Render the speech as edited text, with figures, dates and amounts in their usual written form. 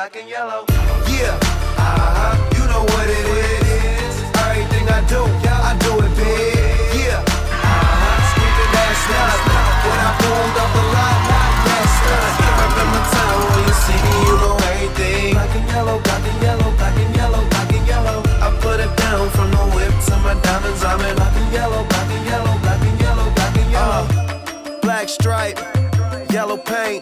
black and yellow. Yeah, you know what it is. Everything I do it big. Yeah, screaming that stuff. When I pulled up the lot, that stuff. Remember time when you see me, you know everything. Black and yellow, black and yellow, black and yellow, black and yellow. I put it down from the whip to my diamonds. I'm in black and yellow, black and yellow, black and yellow, black and yellow. Black stripe, yellow paint.